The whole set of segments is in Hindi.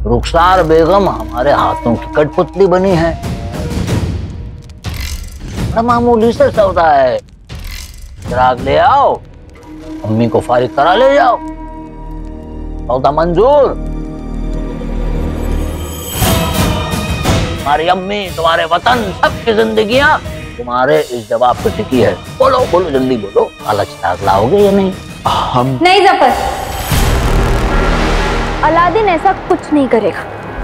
रुखसार बेगम हमारे हाथों की कठपुतली बनी है। बड़ा मामूली से सौदा है। चिराग ले आओ, अम्मी को फारिग करा ले जाओ, सौदा मंजूर। तुम्हारी अम्मी, तुम्हारे वतन, सबकी जिंदगियां तुम्हारे इस जवाब पे टिकी है। बोलो बोलो, जल्दी बोलो, काला चिराग लाओगे या नहीं? हम नहीं जफर, अलादीन ऐसा कुछ नहीं करेगा।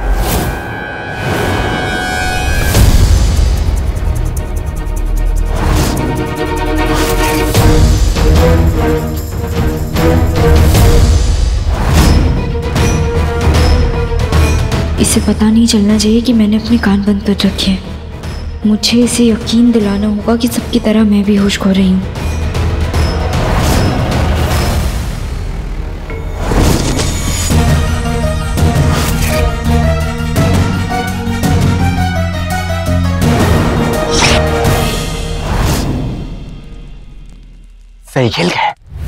इसे पता नहीं चलना चाहिए कि मैंने अपने कान बंद कर रखे हैं। मुझे इसे यकीन दिलाना होगा कि सबकी तरह मैं भी होश खो रही हूँ। सही खेल गए।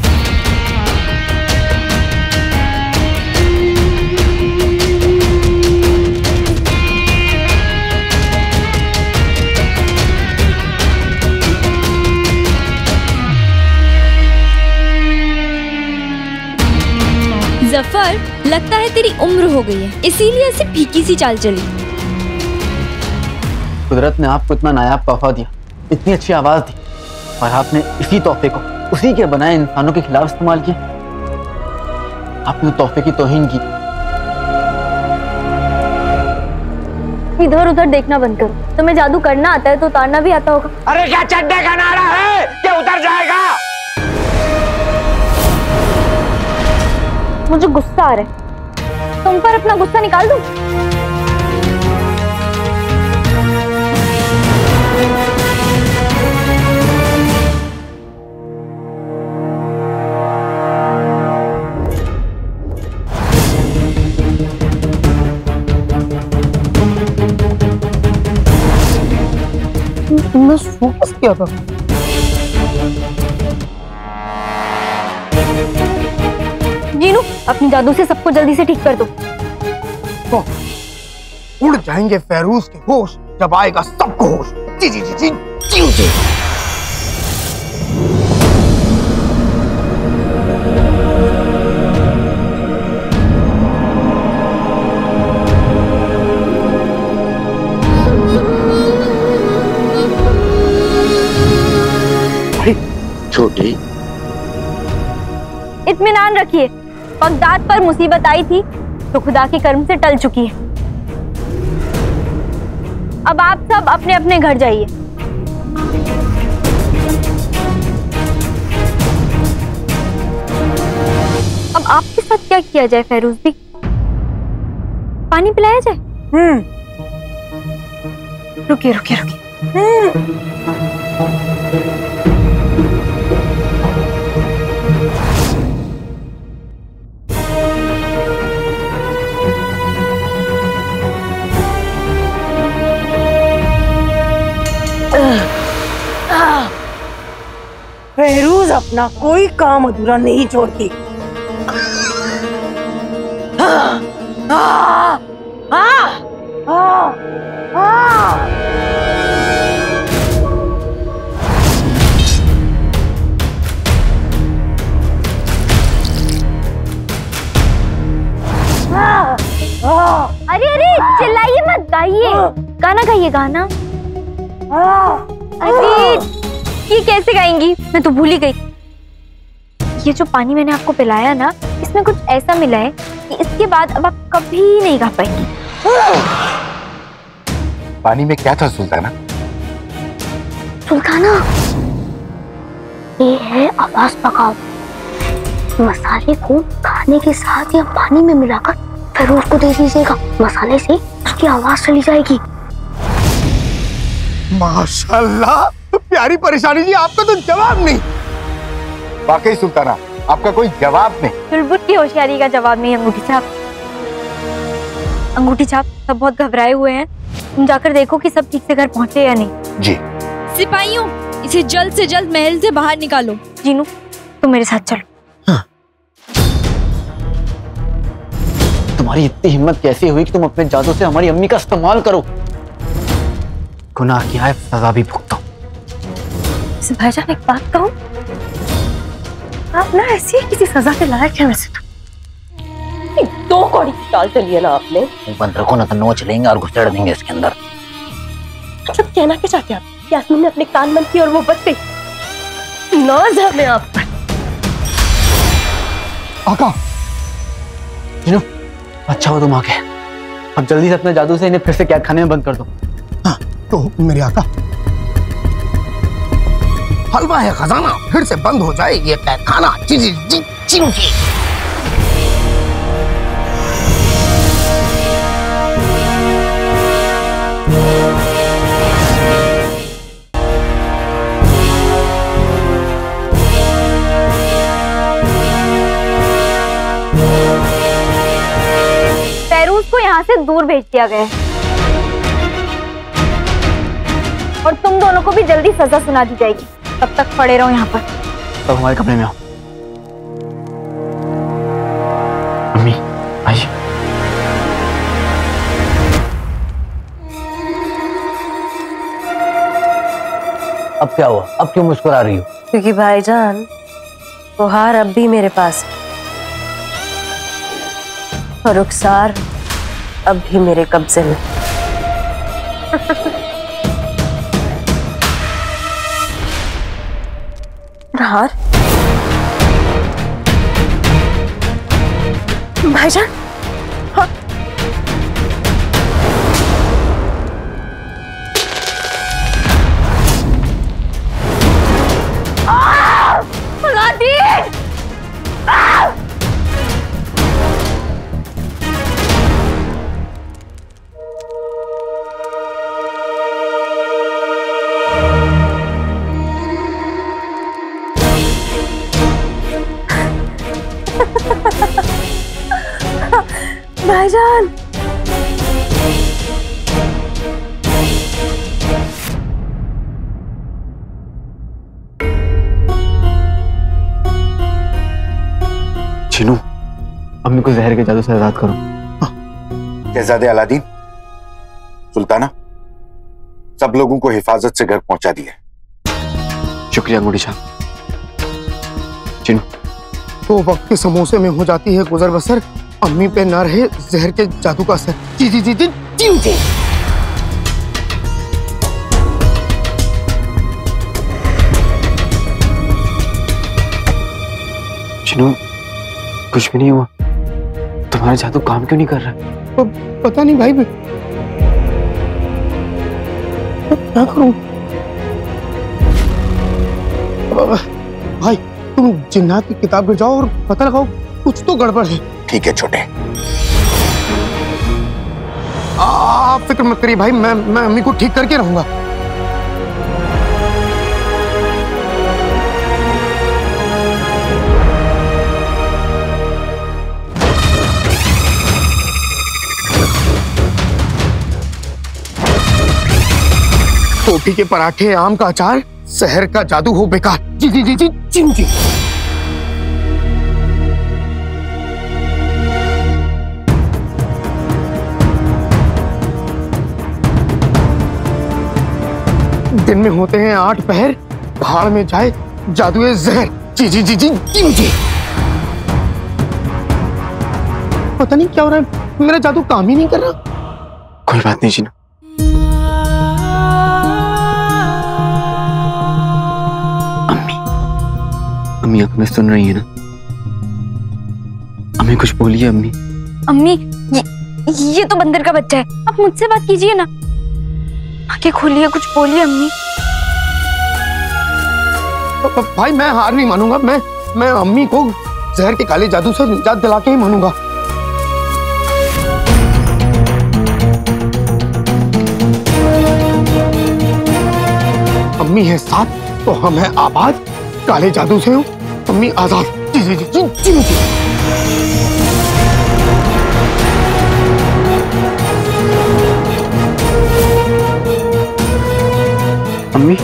जफर, लगता है तेरी उम्र हो गई है, इसीलिए ऐसी फीकी सी चाल चली। कुदरत ने आपको इतना नायाब तोहफा दिया, इतनी अच्छी आवाज दी, और आपने इसी तोहफे को उसी के बनाए इंसानों के खिलाफ इस्तेमाल किया। आपने तोहफे की तौहीन की। इधर उधर देखना बंद करो। तुम्हें जादू करना आता है तो उतारना भी आता होगा। अरे क्या चड्डे का नारा है कि उतर जाएगा? मुझे गुस्सा आ रहा है, तुम पर अपना गुस्सा निकाल दूं? तुमने फोकस किया था। जीनू, अपनी जादू से सबको जल्दी से ठीक कर दो। उड़ जाएंगे फैरूज के होश जब आएगा सबको होश। जी जी जी जी जी जी। छोटी, इत्मीनान रखिए, बगदाद पर मुसीबत आई थी तो खुदा के कर्म से टल चुकी है। अब आप सब अपने अपने घर जाइए। अब आपके साथ क्या किया जाए फैरूज भी? पानी पिलाया जाए? रुकिए रुकिए रुकिए। फैरूज अपना कोई काम अधूरा नहीं छोड़ती। अरे अरे चिल्लाइए मत, गाइए, गाना गाइए, गाना। अरे ये कैसे गाएंगी? मैं तो भूल ही गई। ये जो पानी मैंने आपको पिलाया ना, इसमें कुछ ऐसा मिला है कि इसके बाद अब आप कभी नहीं गा पाएंगी। पानी में क्या था सुल्ताना? सुल्ताना, ये है आवाज पकाओ। मसाले को खाने के साथ या पानी में मिलाकर फैरूज को दे दीजिएगा। मसाले से उसकी आवाज चली जाएगी। माशाल्लाह, प्यारी परेशानी जी, आपका तो जवाब नहीं। वाकई सुल्ताना, आपका कोई जवाब नहीं। चुलबुल की होशियारी का जवाब नहीं। अंगूठी छाप, अंगूठी छाप, सब बहुत घबराए हुए हैं। तुम जाकर देखो कि सब ठीक से घर पहुंचे या नहीं। जी। सिपाहियों, इसे जल्द से जल्द महल से बाहर निकालो। जीनू, तुम मेरे साथ चलो। तुम तुम्हारी इतनी हिम्मत कैसे हुई कि तुम अपने जादू से हमारी अम्मी का इस्तेमाल करो? गुनाह किया है, सजा भी भुगतो। भाईजान एक बात कहूं, आप ना ऐसी किसी सजा के लायक है वैसे तो। दो कौड़ी चाल चलिए ना आपने। बंदर को न तो नोच लेंगे और घुसेड़ देंगे इसके अंदर। मतलब कहना क्या चाहते हैं आप? यास्मीन ने अपने कान बंद किए और वो बच गई। नाज है मैं आप पर। आका जिनो, अच्छा हो तुम आ गए। अब जल्दी से अपने जादू से इन्हें फिर से कैद खाने में बंद कर दो। हाँ, तो मेरे आका, हलवा है खजाना फिर से बंद हो जाए ये कैद खाना। चिंकी को यहाँ से दूर भेज दिया गया है और तुम दोनों को भी जल्दी सजा सुना दी जाएगी। तब तक पड़े रहो यहाँ पर। तब हमारे कमरे में आओ। अम्मी आइए। अब क्या हुआ? अब क्यों मुस्कुरा रही हो? क्योंकि भाईजान वो हार अब भी मेरे पास है और रुखसार अब भी मेरे कब्जे में। हार भाईजान, हाँ। अलादीन! भाईजान चिनू, अम्मी को जहर के जादू से आजाद करो। शहजादे अलादीन, सुल्ताना, सब लोगों को हिफाजत से घर पहुंचा दिया। शुक्रिया अंगूठी छाप। चिनू, तो वक्त के समोसे में हो जाती है गुजर बसर, अम्मी पे ना रहे जहर के जादू का असर। जी जी जी जी जी जी। चिनू, कुछ भी नहीं हुआ। तुम्हारा जादू काम क्यों नहीं कर रहा? पता नहीं भाई, मैं क्या करूं? भाई तुम जिन्नात की किताब में जाओ और पता लगाओ, कुछ तो गड़बड़ है। ठीक है छोटे, आप फिक्र मत करिए भाई, मैं अम्मी को ठीक करके रहूंगा। टोपी के पराठे, आम का अचार, शहर का जादू हो बेकार। जी जी जी जी जी जी। दिन में होते हैं 8 पहर, भाड़ में जाए जादुए जहर। जी जी जी जी जी जी। पता नहीं क्या हो रहा है, मेरा जादू काम ही नहीं कर रहा। कोई बात नहीं जीना। अम्मी आप हमें सुन रही है ना? अम्मी कुछ बोलिए। अम्मी अम्मी, ये तो बंदर का बच्चा है, आप मुझसे बात कीजिए ना। आंखें खोलिए, कुछ बोलिए अम्मी। भाई मैं हार नहीं मानूंगा, मैं अम्मी को जहर के काले जादू से निजात दिला के ही मानूंगा। अम्मी है साथ तो हम हैं आबाद, काले जादू से हो अम्मी आजाद। जी जी जी जी जी। अम्मी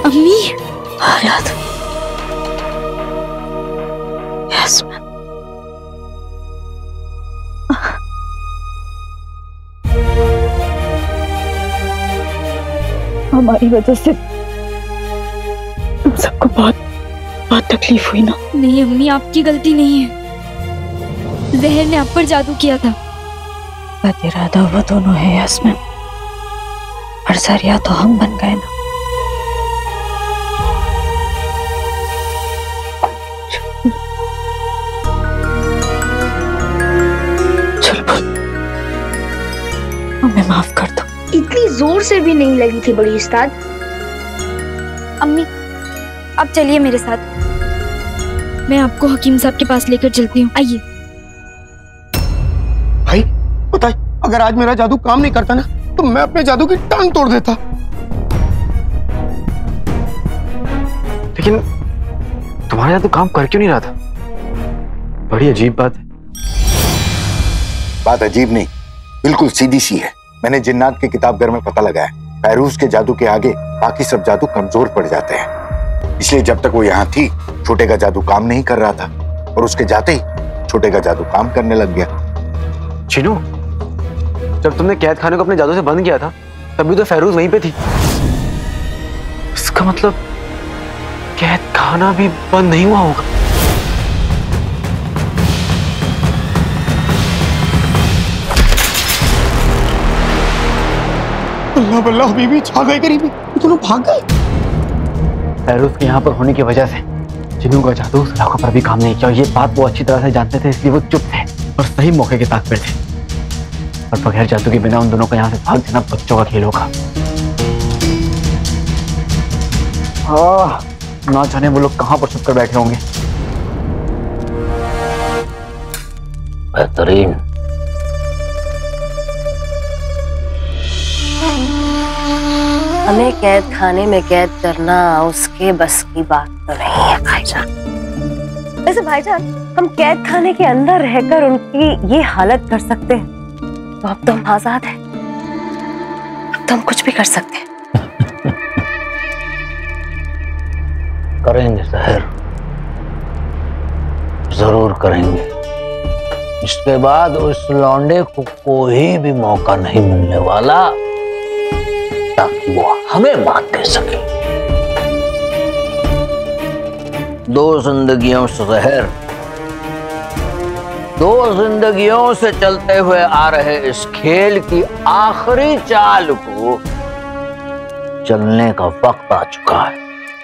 अम्मी। हालात यास्मीन, हमारी वजह से तुम सबको बहुत बहुत तकलीफ हुई ना। नहीं अम्मी, आपकी गलती नहीं है। जहर ने आप पर जादू किया था। बद इरादा वो दोनों है यास्मीन, और जरिया तो हम बन गए ना। चल बोल, हमें माफ कर दो। इतनी जोर से भी नहीं लगी थी बड़ी उस्ताद। अम्मी अब चलिए मेरे साथ, मैं आपको हकीम साहब के पास लेकर चलती हूँ। आइए। भाई बताइए, अगर आज मेरा जादू काम नहीं करता ना तो मैं अपने जादू की टांग तोड़ देता। लेकिन तुम्हारा जादू काम कर क्यों नहीं रहा था? बड़ी अजीब बात है। बात अजीब नहीं, बिल्कुल सीधी सी है। मैंने जिन्नात के किताब घर में पता लगाया, फैरूज के जादू के आगे बाकी सब जादू कमजोर पड़ जाते हैं। इसलिए जब तक वो यहाँ थी छोटे का जादू काम नहीं कर रहा था, और उसके जाते ही छोटे का जादू काम करने लग गया। चिनू, जब तुमने कैद खाने को अपने जादू से बंद किया था तभी तो फैरूज वहीं पे थी। इसका मतलब कैद खाना भी बंद नहीं हुआ होगा। अल्लाह बल्ला बीबी छा गए करीबी, दोनों भाग गए। फैरूज के यहाँ पर होने की वजह से चिनू का जादू उस इलाकों पर भी काम नहीं किया। ये बात वो अच्छी तरह से जानते थे, इसलिए वो चुप थे और सही मौके के ताक पर थे। और बगैर जादू के बिना उन दोनों को यहाँ से भाग जाना बच्चों का खेल होगा। ना जाने वो लोग कहाँ पर छुप कर बैठे होंगे। बेहतरीन। हमें कैद खाने में कैद करना उसके बस की बात तो नहीं है भाईजान। वैसे भाईजान, हम कैद खाने के अंदर रहकर उनकी ये हालत कर सकते हैं तो अब तो हम आजाद हैं, अब तो हम कुछ भी कर सकते हैं। करेंगे सहर, जरूर करेंगे। इसके बाद उस लौंडे को कोई भी मौका नहीं मिलने वाला ताकि वो हमें मात दे सके। दो जिंदगियों से जहर, दो जिंदगियों से चलते हुए आ रहे इस खेल की आखिरी चाल को चलने का वक्त आ चुका है।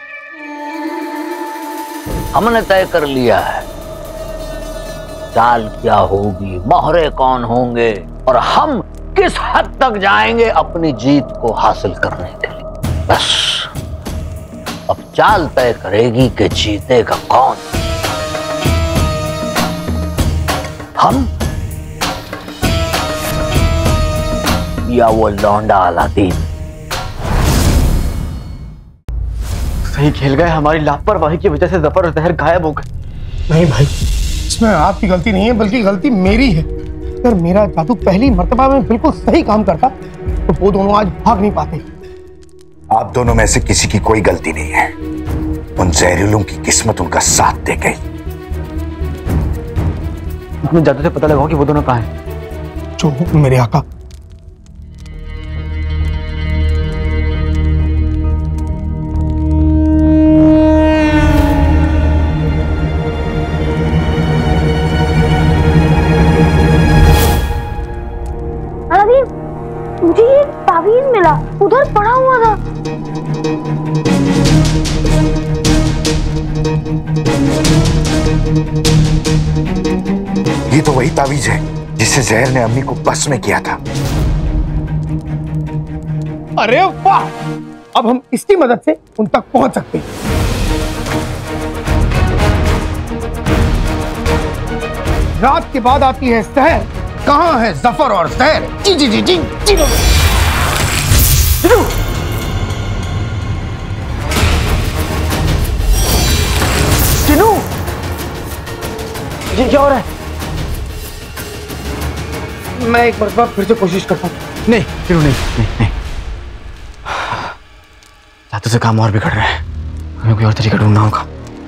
हमने तय कर लिया है चाल क्या होगी, मोहरे कौन होंगे और हम किस हद तक जाएंगे अपनी जीत को हासिल करने के लिए। बस अब चाल तय करेगी कि जीतेगा कौन, हम या वो लौंडा अलादीन। सही खेल गए। हमारी लापरवाही की वजह से जफर और जहर गायब हो गए। नहीं भाई, इसमें आपकी गलती नहीं है, बल्कि गलती मेरी है। अगर मेरा जादू पहली मर्तबा में बिल्कुल सही काम करता तो वो दोनों आज भाग नहीं पाते। आप दोनों में से किसी की कोई गलती नहीं है। उन जहरीलों की किस्मत उनका साथ दे गई। अपने जादू से पता लगाओ कि वो दोनों कहाँ हैं। जो हुक्म मेरे आका। मुझे ये तावीज मिला, उधर पड़ा हुआ था। ये तो वही तावीज है जिससे जहर ने अम्मी को बस में किया था। अरे वाह, अब हम इसकी मदद से उन तक पहुंच सकते हैं। रात के बाद आती है सहर, कहां है जफर और सहर? जी जी जी जी जी। चिनू, ये क्या हो रहा है? मैं एक बार फिर से कोशिश करता हूँ। नहीं चिनू, नहीं नहीं नहीं। जादू से काम और बिगड़ रहा है, हमें कोई और तरीका ढूंढना होगा।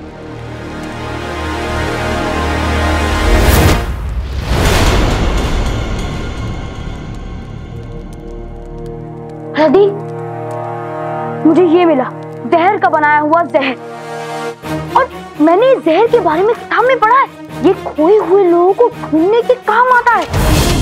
दादी, मुझे ये मिला, जहर का बनाया हुआ जहर। और मैंने इस जहर के बारे में किताब में पढ़ा है, ये खोए हुए लोगों को ढूंढने के काम आता है।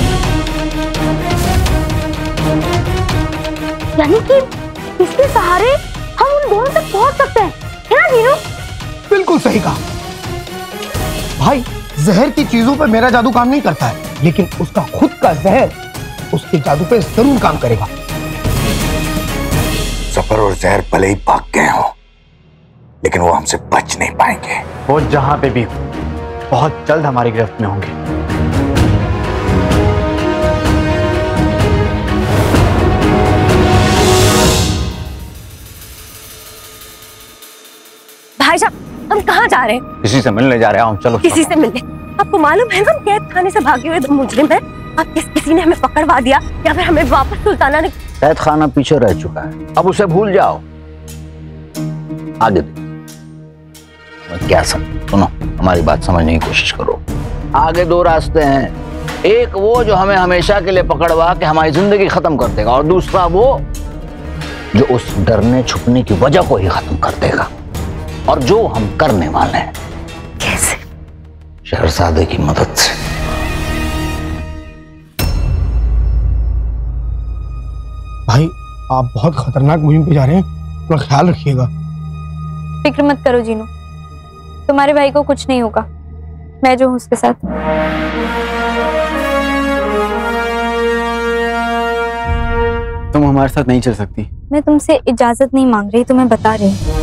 यानी कि इसके सहारे हम उन दोनों तक पहुंच सकते हैं, है ना जीनू? बिल्कुल सही कहा भाई। जहर की चीजों पे मेरा जादू काम नहीं करता है, लेकिन उसका खुद का जहर उसके जादू पे जरूर काम करेगा। जफर और जहर भले ही भाग गए हो, लेकिन वो हमसे बच नहीं पाएंगे। वो जहां पे भी बहुत जल्द हमारी गिरफ्त में होंगे। भाई साहब, हम कहाँ जा रहे हैं? किसी से मिलने जा रहे हैं। चलो। किसी से मिलने? आपको मालूम है हम कैद खाने से भागे हुए मुजरिम हैं। अब किसी ने हमें पकड़वा दिया या फिर हमें वापस सुल्ताना ने। कैद खाना पीछे रह चुका है, अब उसे भूल जाओ। आगे क्या सुनो, हमारी बात समझने की कोशिश करो। आगे दो रास्ते हैं, एक वो जो हमें हमेशा के लिए पकड़वा के हमारी जिंदगी खत्म कर देगा, और दूसरा वो जो उस डरने छुपने की वजह को ही खत्म कर देगा, और जो हम करने वाले हैं। कैसे? शहरजादे की मदद से। भाई आप बहुत खतरनाक मुहिम पे जा रहे हैं, थोड़ा ख्याल रखिएगा। फिक्र मत करो जीनू, तुम्हारे भाई को कुछ नहीं होगा, मैं जो हूं उसके साथ। तुम हमारे साथ नहीं चल सकती। मैं तुमसे इजाजत नहीं मांग रही, तुम्हें बता रही हूँ।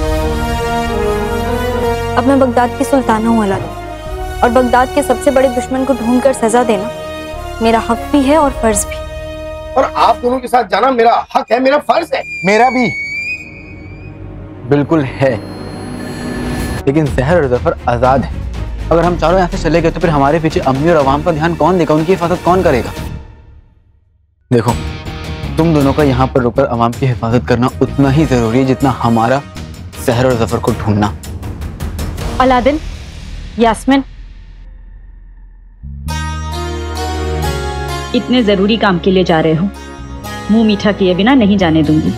अब मैं बगदाद की सुल्ताना हूँ अलादीन, और बगदाद के सबसे बड़े दुश्मन को ढूंढकर सजा देना मेरा हक भी है और फर्ज भी। और आप दोनों के साथ जाना मेरा हक है, मेरा फर्ज है। मेरा भी। बिल्कुल है, लेकिन जहर और जफर आजाद है। अगर हम चारों यहाँ से चले गए तो फिर हमारे पीछे अम्मी और अवाम का ध्यान कौन देगा, उनकी हिफाजत कौन करेगा? देखो, तुम दोनों का यहाँ पर रुककर अवाम की हिफाजत करना उतना ही जरूरी है जितना हमारा जहर और जफर को ढूंढना। अलादीन, यास्मीन, इतने जरूरी काम के लिए जा रहे हो, मुंह मीठा किए बिना नहीं जाने दूंगी।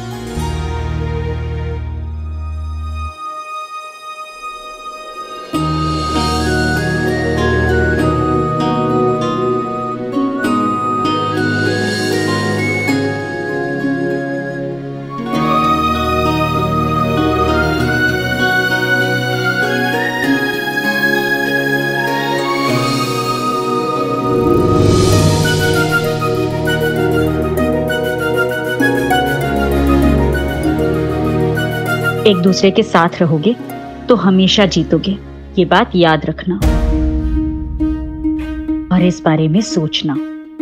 एक दूसरे के साथ रहोगे तो हमेशा जीतोगे, ये बात याद रखना और इस बारे में सोचना।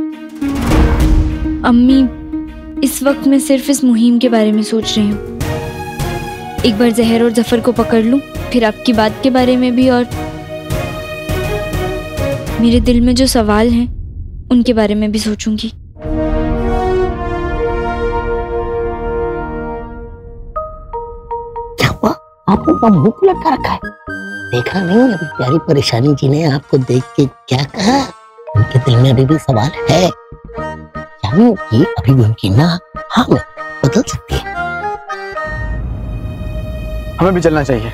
अम्मी, इस वक्त मैं सिर्फ इस मुहिम के बारे में सोच रही हूँ। एक बार जहर और जफर को पकड़ लूं, फिर आपकी बात के बारे में भी, और मेरे दिल में जो सवाल हैं उनके बारे में भी सोचूंगी। आपको का मुंह लटका रखा है, देखा नहीं? अभी प्यारी परेशानी जी ने आपको देख के क्या कहा? उनके दिल में अभी भी सवाल है, यानी कि अभी भी उनकी ना हाँ में बदल सकती है। हमें भी चलना चाहिए।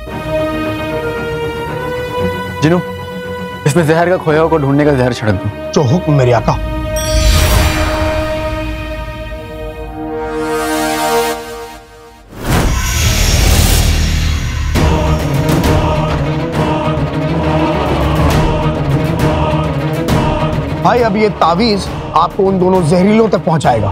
जिनू, इसमें जहर का खोया को ढूंढने का जहर छिड़क दो। जो हुक्म मेरे आका। भाई अब ये तावीज आपको उन दोनों जहरीलों तक पहुंचाएगा।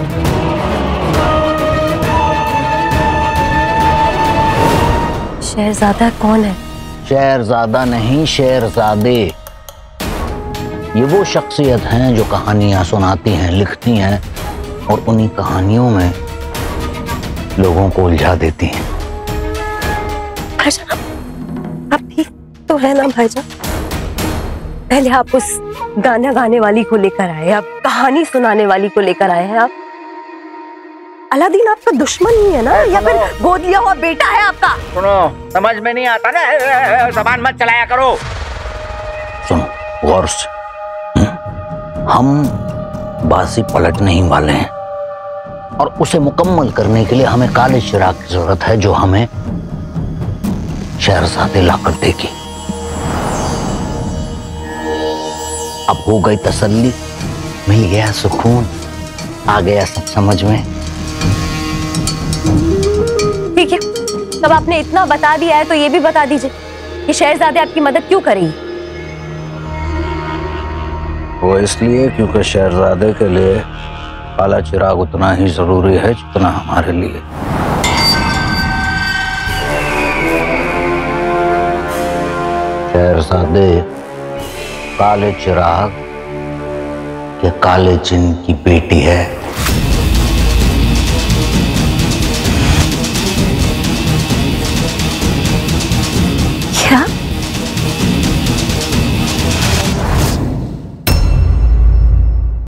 शहजादा कौन है? शहरजादा नहीं, शेरजादे। ये वो शख्सियत हैं जो कहानियां सुनाती हैं, लिखती हैं, और उन्हीं कहानियों में लोगों को उलझा देती हैं। भाईजान, आप ठीक तो है ना भाईजान? पहले आप उस गाना गाने वाली को लेकर आए, आप कहानी सुनाने वाली को लेकर आए हैं, आप अलादीन आपका दुश्मन ही है ना, या फिर गोद लिया हुआ बेटा है आपका? सुनो, समझ में नहीं आता ना, जबान मत चलाया करो। सुनो गौर से, हम बाजी पलटने ही वाले हैं और उसे मुकम्मल करने के लिए हमें काले चिराग की जरूरत है, जो हमें शहरजादे लाकर देगी। अब हो गई तसल्ली, मिल गया सुकून, आ गया सब समझ में। ठीक है, तब आपने इतना बता दिया है तो ये भी बता दीजिए कि शहरजादे आपकी मदद क्यों करेगी? वो इसलिए क्योंकि शहरजादे के लिए काला चिराग उतना ही जरूरी है जितना हमारे लिए। शहरजादे काले चिराग के काले जिन की बेटी है।